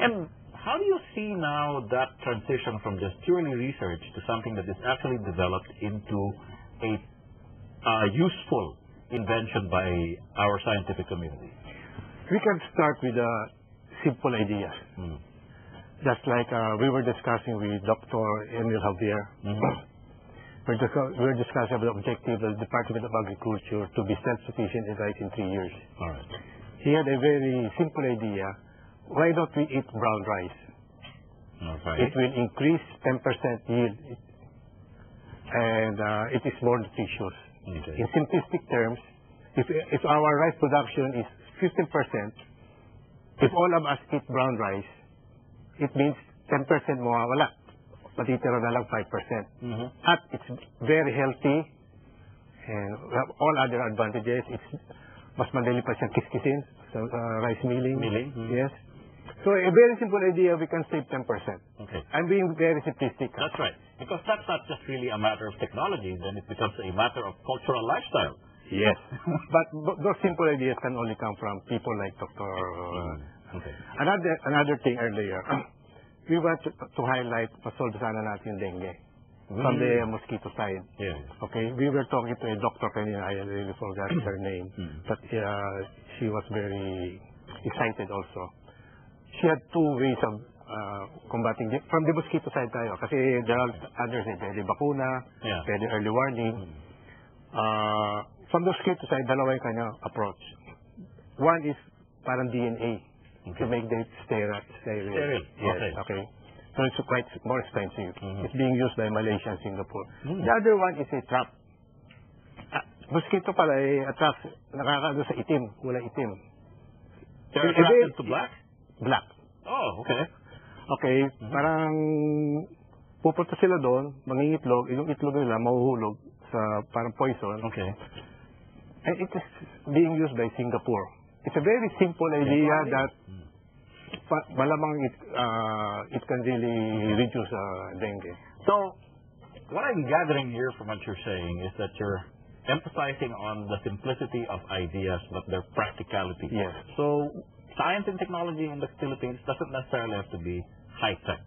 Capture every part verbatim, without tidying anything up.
And how do you see now that transition from just purely research to something that is actually developed into a uh, useful invention by our scientific community? We can start with a simple idea. Mm. Just like uh, we were discussing with Doctor Emil Javier. Mm-hmm. we're, we're discussing about the objective of the Department of Agriculture to be self-sufficient in rice in three years. All right. He had a very simple idea. Why don't we eat brown rice? Okay. It will increase ten percent yield, and uh, it is more nutritious. Okay. In simplistic terms, if, if our rice production is fifteen percent, if all of us eat brown rice, it means ten percent mawawala. Matitira na lang five percent. Mm-hmm. At it's very healthy, and all other advantages. It's mas madali pa siyang kiskisin sa uh, rice milling. Milling? Mm-hmm. Yes. So a very simple idea, we can save ten percent. Okay. I'm being very simplistic. That's right. Because that's not just really a matter of technology, then it becomes a matter of cultural lifestyle. Yes. but, but those simple ideas can only come from people like Doctor Uh, okay. Another another thing earlier, we want to, to highlight, pasolve sana natin yung dengue mm. from the mosquito side. Yeah. Okay. We were talking to a doctor kanina, I really forgot her name, mm. but uh, she was very excited also. She had two ways of uh, combating the, from the mosquito side tayo. Kasi there are others, eh, pwede bakuna, yeah. pwede early warning. Mm. Uh, from the mosquito side, dalawa yung kanyang approach. One is parang D N A okay. to make the sterile. Sterile. Sterile. Yes, okay. okay. So it's quite more expensive. Mm-hmm. It's being used by Malaysia and Singapore. Mm. The other one is a trap. Uh, mosquito pala ay eh, attract, nakakaano sa itim, kulay itim. They're attracted to black? Black. Oh, okay. Okay, mm-hmm. parang pupunta sila doon, mangingitlog, yung itlog nila mahuhulog sa parang poison. Okay. And it is being used by Singapore. It's a very simple idea yeah, that pa, malamang it, uh, it can really reduce uh, dengue. So, what I'm gathering here from what you're saying is that you're emphasizing on the simplicity of ideas, but their practicality. Yes. So, science and technology in the Philippines doesn't necessarily have to be high-tech.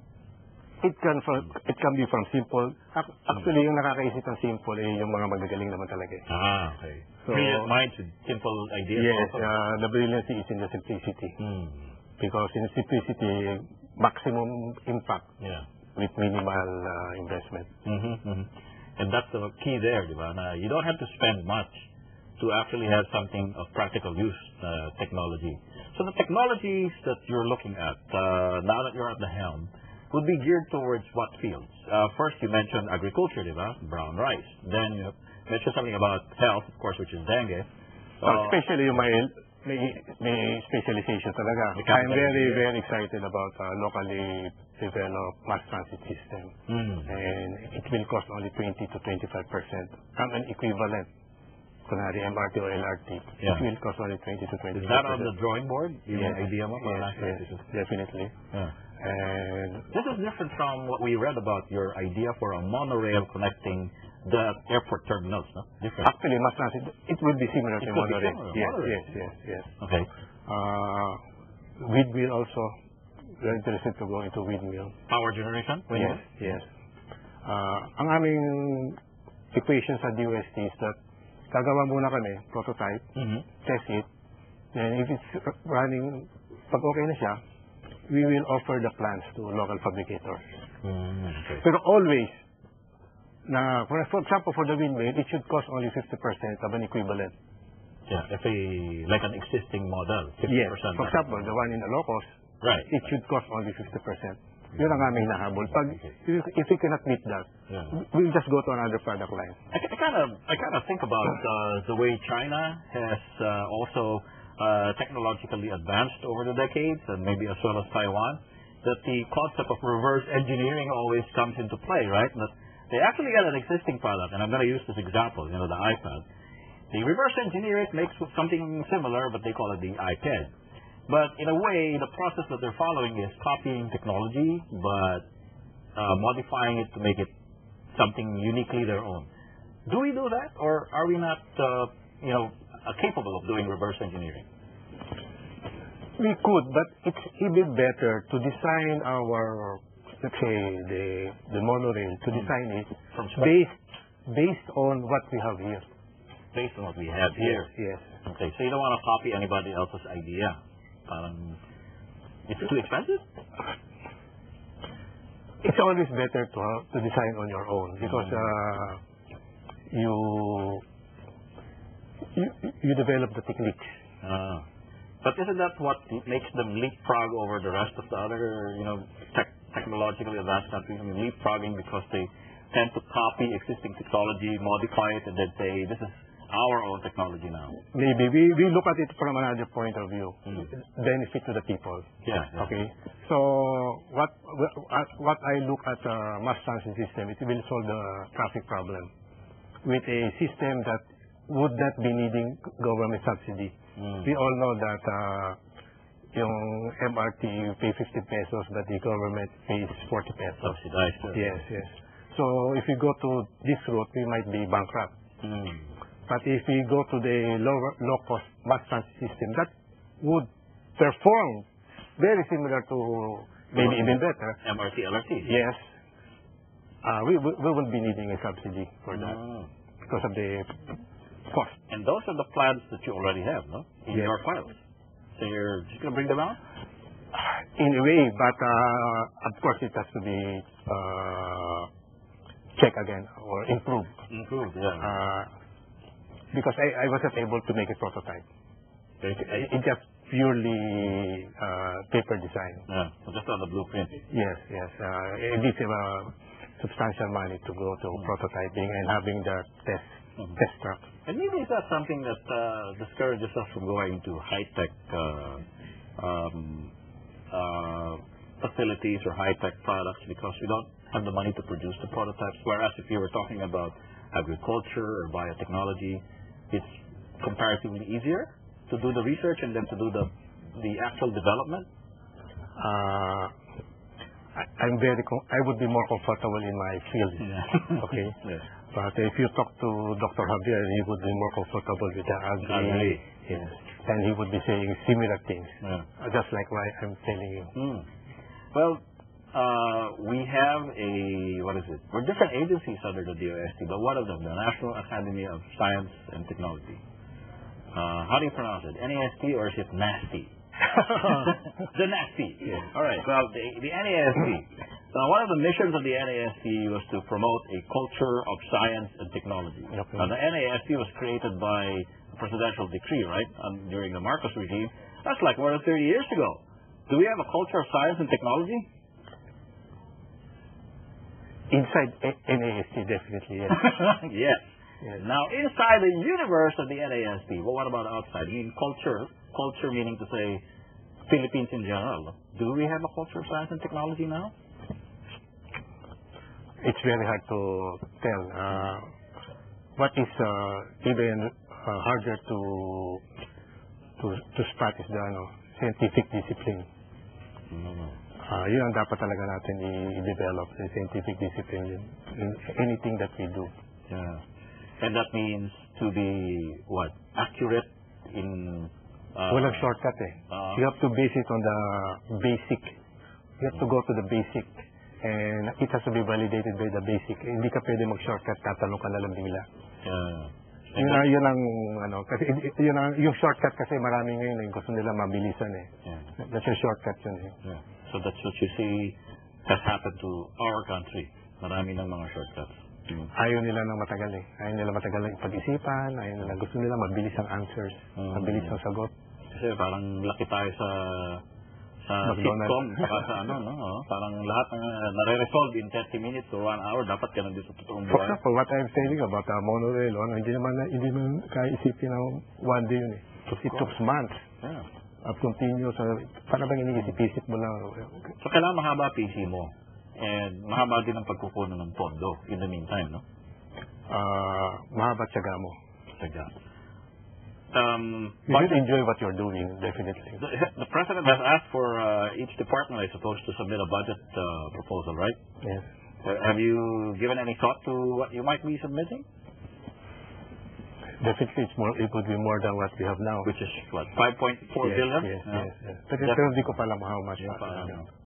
It can from, it can be from simple. Actually, yung nakakaisip ng simple eh, yung mga magagaling naman talaga. Ah, okay. So, brilliant minds with simple ideas. Yes, uh, the brilliancy is in the simplicity. Mm. Because in simplicity, maximum impact yeah. with minimal uh, investment. Mm-hmm, mm-hmm. And that's the key there, di ba? Na you don't have to spend much to actually have something of practical use, uh, technology. So the technologies that you're looking at, uh, now that you're at the helm, would be geared towards what fields? Uh, first, you mentioned agriculture, di ba? Brown rice. Then you mentioned something about health, of course, which is dengue. Uh, uh, especially yung may, may, may specialization talaga. I'm very, very excited about uh, locally developed mass transit system. Mm. And it will cost only twenty to twenty-five percent. Ang equivalent. Kunwari M R T or L R T. Yeah. It will cost only twenty to twenty-five percent. Is that on the drawing board? Yes. Idea mo? Yes, yes, definitely. Yeah. And this is different from what we read about your idea for a monorail connecting the airport terminals, no? Different. Actually, mass transit, it will be similar it to monorail. Similar, yes, monorail. yes, yes, yes. Okay. Uh, windmill also. We're interested to go into windmill. Power generation? Yes, yes. Uh, ang aming equation sa D O S T is that gagawa muna kami, prototype, mm-hmm. test it, and if it's running, pag okay na siya, we will offer the plans to local fabricators. Mm, okay. Pero always, na for, for example, for the windmill, it should cost only fifty percent of an equivalent. Yeah, if a, like an existing model, fifty percent. Yes, for example, the one in Ilocos, right, it should cost only fifty percent. Yun ang aming nahabol. Pag, if we cannot meet that, yeah. we'll just go to another product line. I, I kind of I kind of think about uh, the way China has uh, also uh, technologically advanced over the decades, and maybe as well as Taiwan, that the concept of reverse engineering always comes into play, right? That they actually got an existing product, and I'm going to use this example, you know, the iPad. They reverse engineer it, makes something similar, but they call it the iPad. But in a way, the process that they're following is copying technology, but uh, modifying it to make it something uniquely their own. Do we do that, or are we not, uh, you know, uh, capable of doing reverse engineering? we could, but it's even better to design our, let's say, the the monorail, to design it From scratch. based based on what we have here. Based on what we have here. Yes. Okay, so you don't want to copy anybody else's idea. Parang, it's too expensive? It's always better to have, to design on your own because uh, you, you you develop the techniques. Uh, but isn't that what makes them leapfrog over the rest of the other, you know, tech, technologically advanced countries? I mean, leapfrogging because they tend to copy existing technology, modify it, and then say, this is our own technology now. Maybe we, we look at it from another point of view, Mm. benefit to the people. Yeah. yeah. Okay. So what what I look at a mass transit system, it will solve the traffic problem with a system that would not be needing government subsidy. Mm. We all know that uh, yung M R T you pay fifty pesos, but the government pays forty pesos. Subsidized. Yes, yes. So if we go to this route, we might be bankrupt. Mm. But if we go to the lower, low-cost mass transit system, that would perform very similar to, maybe even better. M R T, L R T. Yes. Uh, we, we, we will be needing a subsidy for that Mm. because of the cost. And those are the plans that you already have, no? In Yes. your files. So you're just going to bring them out? In a way, but uh, of course it has to be uh, checked again or improved. Improved, yeah. Uh, because I, I wasn't able to make a prototype. Okay. It, it just purely uh, paper design. Yeah, so just on the blueprint. Yes, yes. Uh, it needs uh, substantial money to go to Mm. prototyping and having the test Mhm. test truck. And maybe is that something that uh, discourages us from going to high-tech uh, um, uh, facilities or high-tech products because we don't have the money to produce the prototypes. Whereas if you were talking about agriculture or biotechnology, it's comparatively easier to do the research and then to do the the actual development. Uh, I, I'm very. Com- I would be more comfortable in my field. Yeah. Okay. Yeah. But if you talk to Doctor Javier, he would be more comfortable with the agri. Agri. Yes. And he would be saying similar things, Yeah. uh, just like what I'm telling you. Mm. Well, uh, we have a, what is it? We're different agencies under the D O S T, but one of them, the National Academy of Science and Technology. Uh, how do you pronounce it? N A S T or is it NASTY? The NASTY. Yes. All right. Well, the, the N A S T. Now, one of the missions of the N A S T was to promote a culture of science and technology. Okay. Now, the N A S T was created by a presidential decree, right, um, during the Marcos regime. That's like more than thirty years ago. Do we have a culture of science and technology? Inside A- N A S T, definitely, yes. Yes. Yes. Now, inside the universe of the N A S T, well, what about outside? I mean, culture, culture meaning to say Philippines in general. Do we have a culture of science and technology now? It's very hard to tell. Uh, what is uh, even uh, harder to to to spot is the ano, scientific discipline. Mm. Uh, yun ang dapat talaga natin i- i-develop, the scientific discipline in, in anything that we do. Yeah. And that means to be, what, accurate in... Uh, Walang shortcut eh. uh, You have to base it on the basic. You have to go to the basic. And it has to be validated by the basic. Hindi ka pwede mag-shortcut, tatanong ka na lang bigla. Yeah. Yun, ang- yun ang, ano, kasi yun ang, yung shortcut kasi marami ngayon eh, gusto nila mabilisan eh. Yeah. That's a shortcut yun eh. Yeah. So that's what you see has happened to our country. Marami ng mga shortcuts. Mm. Ayaw nila ng matagal eh. Ayaw nila matagal ng pag-isipan, ayaw nila, gusto nila mabilis ang answers, Mm. mabilis ang sagot. Kasi parang laki tayo sa sa McDonald's. sitcom, saka sa ano, no? Oh, parang lahat ng uh, nare-resolve in thirty minutes or one hour, dapat ka nandito sa totoong For buhay. example, what I'm saying about uh, monorail, ano, hindi naman, hindi naman kaya isipin ng one day yun eh. It took months. Yeah. At continuous, uh, para bang iniisip-isip mo lang. So kailangan mahaba P C mo. And mahaba din ang pagkukunan ng pondo in the meantime, no? Uh, mahaba tiyaga mo. Tiyaga. Um, You should enjoy what you're doing, definitely. The, the President has asked for uh, each department, I suppose, to submit a budget uh, proposal, right? Yes. Uh, have you given any thought to what you might be submitting? definitely it's more, it would be more than what we have now. Which is what, five point four yes, billion? Yes, yeah. yes, yes. Pero, pero hindi ko pa alam how much. Yeah, pa, ano.